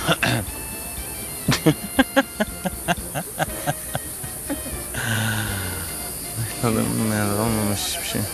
Olmamış hiçbir şey.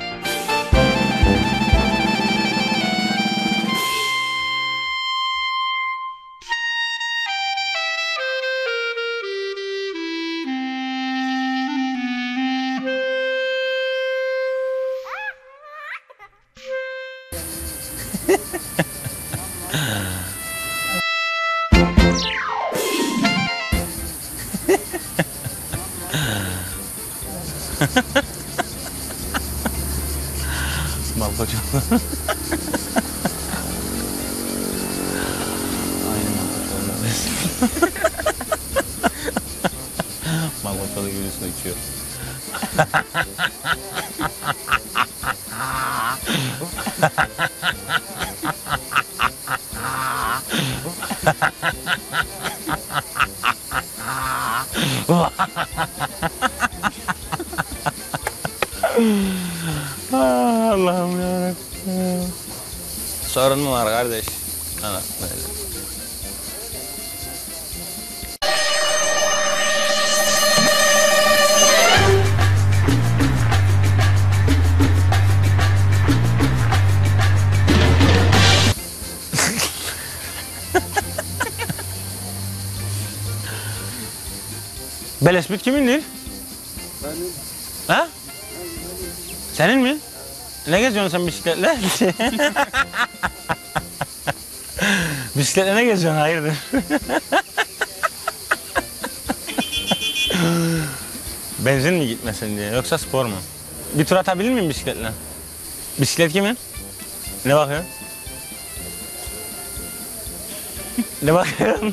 Malkoçoğlu. Aynen Malkoçoğlu. Malkoçoğlu gibi su içiyor. Allah'ım yarabbim. Sorun mu var kardeş? Evet, böyle. Belespit kimindir? Benim. Ha? Senin mi? Ne geziyorsun sen bisikletle? Bisikletle ne geziyorsun? Hayırdır? Benzin mi gitmesin diye yoksa spor mu? Bir tur atabilir miyim bisikletle? Bisiklet kimin? Ne bakıyorsun? Ne bakıyorsun?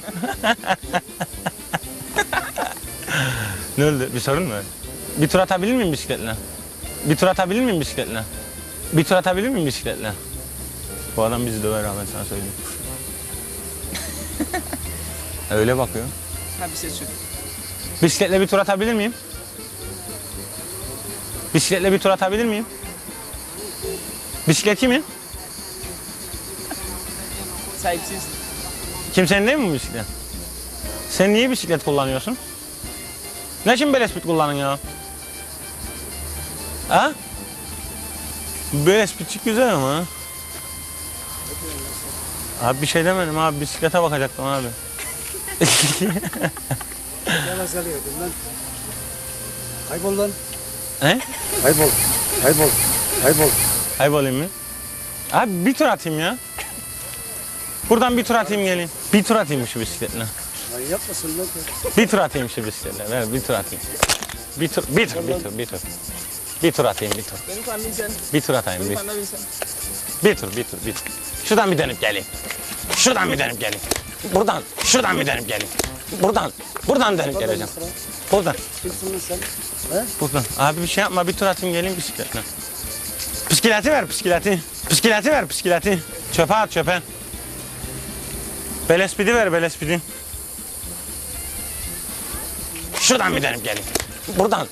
Ne oldu? Bir sorun mu var? Bir tur atabilir miyim bisikletle? Bir tur atabilir miyim bisikletle? Bir tur atabilir miyim bisikletle? Bu adam bizi döver abi, ben sana söyleyeyim. Öyle bakıyor. Ha bir ses yok. Bisikletle bir tur atabilir miyim? Bisikletle bir tur atabilir miyim? Bisiklet kimin? Sahipsiz. Kimsenin değil mi bu bisiklet? Sen niye bisiklet kullanıyorsun? Ne için belespit kullanın ya? Ha? Belespitçik güzel ama. Abi bir şey demedim abi, bisiklete bakacaktım abi. Yavaş alıyordum lan. Kaybol lan. He? Kaybol. Kaybol. Kaybol. Kaybolayım mı? Abi bir tur atayım ya. Buradan bir tur atayım gelin. Bir tur atayım şu bisikletle. Manyak mısın lan? Bir tur atayım şu bisikletle. Ver bir tur atayım. Bir tur. Bir tur atayım, bir tur. Benim kandım sen. Bir tur atayım, bir. Benim kandım sen. Bir tur. Şuradan bir dönüp geleyim. Şuradan bir dönüp geleyim. Buradan, şuradan bir dönüp geleyim. Buradan dönüp geleceğim. Buradan. Kimsin lan sen? He? Buradan. Abi bir şey yapma, bir tur atayım geleyim bisikletle. Bisikleti ver, bisikleti. Bisikleti ver, bisikleti. Çöpe at, çöpe. Belespidi ver, belespidi. Şuradan bir dönüp geleyim. Buradan.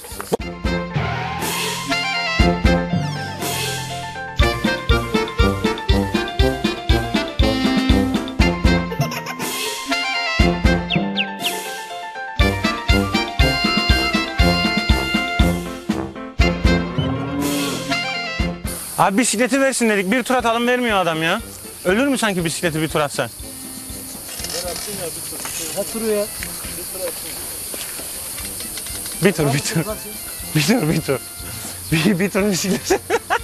Abi bisikleti versin dedik. Bir tur atalım, vermiyor adam ya. Ölür mü sanki bisikleti bir tur atsan? Ha turu ya. Bir tur. Bir tur bisiklet.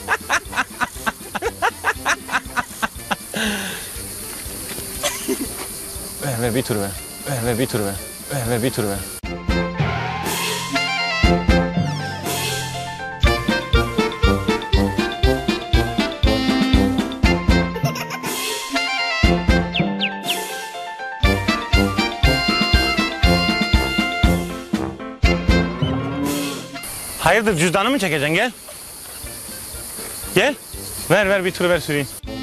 ver bir tur ver. Ver bir tur ver. Hayırdır, cüzdanı mı çekeceksin? Gel. Gel. Ver bir tur ver süreyim.